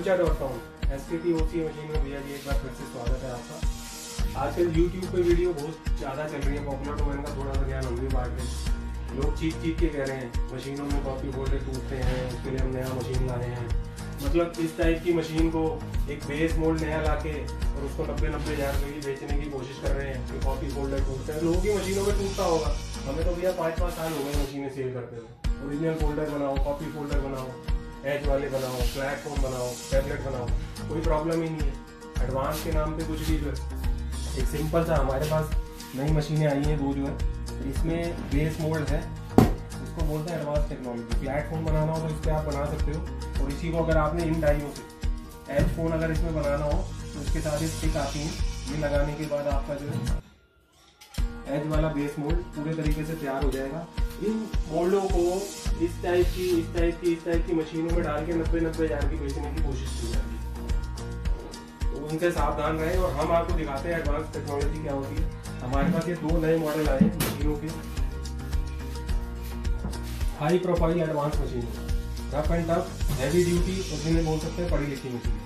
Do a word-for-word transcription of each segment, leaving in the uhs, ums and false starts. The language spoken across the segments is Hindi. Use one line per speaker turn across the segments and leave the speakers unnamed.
ऊंचा dot com S K T O C machine में भैया जी एक बार फिर से स्वागत है आपका। आजकल यूट्यूब पे वीडियो बहुत ज़्यादा चल रही है पॉपुलर, तो मैंने का थोड़ा सा ज्ञान हम भी बांट लें। लोग चीख चीख के कह रहे हैं मशीनों में कॉपी फोल्डर टूटते हैं, उसके लिए हम नया मशीन ला रहे हैं। मतलब इस टाइप की मशीन को एक बेस मोल्ड नया ला के और उसको नब्बे नब्बे हज़ार रुपये की बेचने की कोशिश कर रहे हैं कि कॉपी फोल्डर टूटता है। लोगों की मशीनों में टूटता होगा, हमें तो भैया पाँच पाँच साल हो गए मशीनें सेल करते हुए। ओरिजिनल फोल्डर बनाओ, कॉपी फोल्डर बनाओ, एज वाले बनाओ, प्लेटफॉर्म बनाओ, टैबलेट बनाओ, कोई प्रॉब्लम ही नहीं है। एडवांस के नाम पे कुछ भी जो है एक सिंपल सा हमारे पास नई मशीनें आई हैं दो जो है, इसमें बेस मोल्ड है, इसको बोलते हैं एडवांस टेक्नोलॉजी। प्लेटफॉर्म बनाना हो तो इस पर आप बना सकते हो, और इसी को अगर आपने इन डाइयों से एज फोन अगर इसमें बनाना हो तो इसके साथ ही स्टिक आती है, ये लगाने के बाद आपका जो है एज वाला बेस मोल्ड पूरे तरीके से तैयार हो जाएगा। इन मोल्डों को इस टाइप की इस टाइप की इस टाइप की मशीनों में डाल के नब्बे नब्बे हज़ार की बेचने की कोशिश की जाती है, तो उनसे सावधान रहें। और हम आपको दिखाते हैं एडवांस टेक्नोलॉजी क्या होती है। हमारे पास ये दो नए मॉडल आए हैं मशीनों के, high profile advance machine, rough and tough, heavy duty और जिन्हें बोल सकते हैं पढ़ी लिखी मशीन।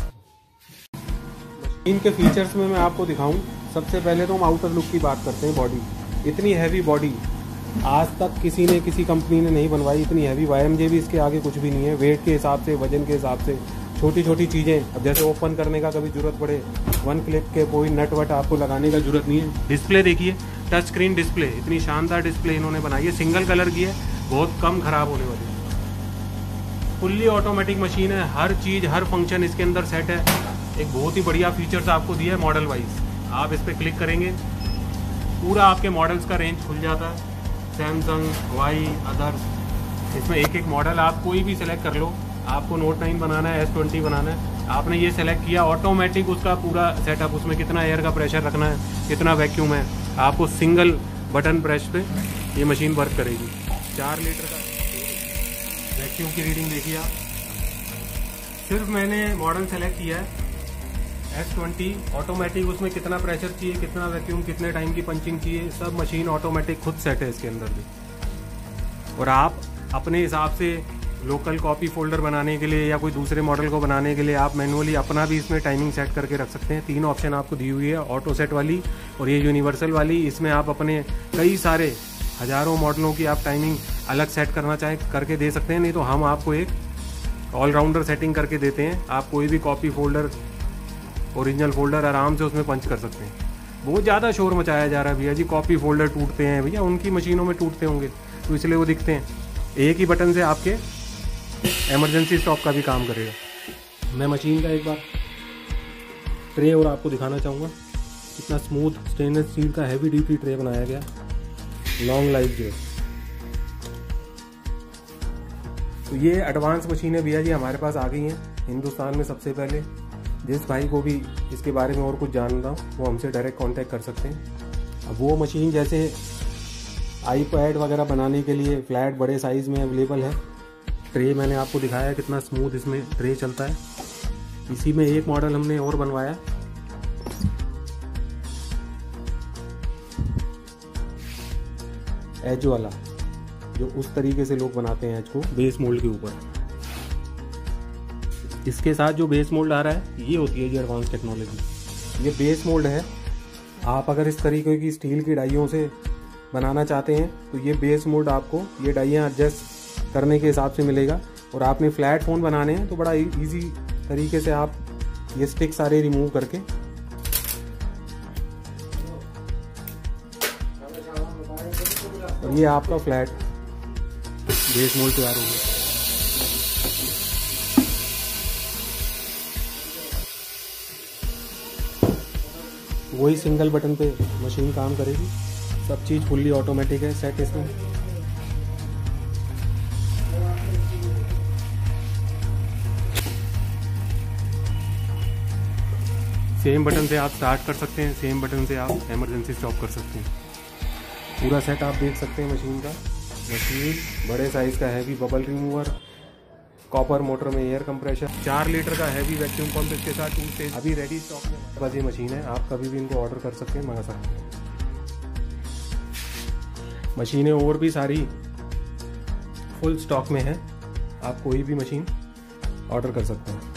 इनके फीचर्स में मैं आपको दिखाऊं, सबसे पहले तो हम आउटर लुक की बात करते हैं। बॉडी इतनी हैवी बॉडी आज तक किसी ने किसी कंपनी ने नहीं बनवाई, इतनी हैवी। वाई एम जे भी इसके आगे कुछ भी नहीं है, वेट के हिसाब से, वजन के हिसाब से। छोटी छोटी चीज़ें, अब जैसे ओपन करने का कभी जरूरत पड़े, वन क्लिक के कोई नट वट आपको लगाने का जरूरत नहीं है। डिस्प्ले देखिए, टच स्क्रीन डिस्प्ले, इतनी शानदार डिस्प्ले इन्होंने बनाई है, सिंगल कलर की है, बहुत कम खराब होने वाली है। फुल्ली ऑटोमेटिक मशीन है, हर चीज़ हर फंक्शन इसके अंदर सेट है। एक बहुत ही बढ़िया फीचर्स आपको दिया है मॉडल वाइज। आप इस पर क्लिक करेंगे, पूरा आपके मॉडल्स का रेंज खुल जाता है, सैमसंग, वाई, अदर्स। इसमें एक एक मॉडल आप कोई भी सिलेक्ट कर लो। आपको नोट नाइन बनाना है, एस ट्वेंटी बनाना है, आपने ये सेलेक्ट किया, ऑटोमेटिक उसका पूरा सेटअप, उसमें कितना एयर का प्रेशर रखना है, कितना वैक्यूम है, आपको सिंगल बटन प्रेस पे ये मशीन वर्क करेगी। चार लीटर का वैक्यूम की रीडिंग देखिए आप। सिर्फ मैंने मॉडल सेलेक्ट किया है एस ट्वेंटी, ऑटोमेटिक, उसमें कितना प्रेशर चाहिए, कितना वैक्यूम, कितने टाइम की पंचिंग चाहिए, सब मशीन ऑटोमेटिक खुद सेट है इसके अंदर भी। और आप अपने हिसाब से लोकल कॉपी फोल्डर बनाने के लिए या कोई दूसरे मॉडल को बनाने के लिए आप मैनुअली अपना भी इसमें टाइमिंग सेट करके रख सकते हैं। तीन ऑप्शन आपको दी हुई है, ऑटो सेट वाली और ये यूनिवर्सल वाली। इसमें आप अपने कई सारे हज़ारों मॉडलों की आप टाइमिंग अलग सेट करना चाहें करके दे सकते हैं, नहीं तो हम आपको एक ऑलराउंडर सेटिंग करके देते हैं। आप कोई भी कॉपी फोल्डर, ओरिजिनल फोल्डर आराम से उसमें पंच कर सकते हैं। बहुत ज़्यादा शोर मचाया जा रहा है भैया जी, कॉपी फोल्डर टूटते हैं। भैया उनकी मशीनों में टूटते होंगे तो इसलिए वो दिखते हैं। एक ही बटन से आपके इमरजेंसी स्टॉप का भी काम करेगा। मैं मशीन का एक बार ट्रे और आपको दिखाना चाहूँगा, कितना स्मूथ स्टेनलेस स्टील का हैवी ड्यूटी ट्रे बनाया गया, लॉन्ग लाइफ जो है। तो ये एडवांस मशीनें भैया जी हमारे पास आ गई हैं हिंदुस्तान में सबसे पहले। जिस भाई को भी इसके बारे में और कुछ जानना हो वो हमसे डायरेक्ट कांटेक्ट कर सकते हैं। अब वो मशीन जैसे आईपैड वगैरह बनाने के लिए फ्लैट बड़े साइज़ में अवेलेबल है। ट्रे मैंने आपको दिखाया है कितना स्मूथ इसमें ट्रे चलता है। इसी में एक मॉडल हमने और बनवाया, एज वाला, जो उस तरीके से लोग बनाते हैं एज को बेस मोल्ड के ऊपर। इसके साथ जो बेस मोल्ड आ रहा है ये होती है जी एडवांस टेक्नोलॉजी। ये बेस मोल्ड है। आप अगर इस तरीके की स्टील की डाइयों से बनाना चाहते हैं तो ये बेस मोल्ड आपको ये डाइयाँ एडजस्ट करने के हिसाब से मिलेगा। और आपने फ्लैट फोन बनाने हैं तो बड़ा इजी तरीके से आप ये स्टिक सारे रिमूव करके और ये आपका फ्लैट बेस मोल्ड तैयार हो गया। वही सिंगल बटन पे मशीन काम करेगी, सब चीज़ फुल्ली ऑटोमेटिक है सेट इसमें। सेम बटन से आप स्टार्ट कर सकते हैं, सेम बटन से आप इमरजेंसी स्टॉप कर सकते हैं। पूरा सेट आप देख सकते हैं मशीन का। मशीन बड़े साइज़ का heavy bubble remover, copper motor में एयर कंप्रेशर, चार लीटर का हैवी वैक्यूम पंप इसके साथ टू स्टेज अभी रेडी स्टॉक में बस ये मशीन है। आप कभी भी इनको ऑर्डर कर सकते हैं, मंगा सकते हैं। मशीनें और भी सारी फुल स्टॉक में है, आप कोई भी मशीन ऑर्डर कर सकते हैं।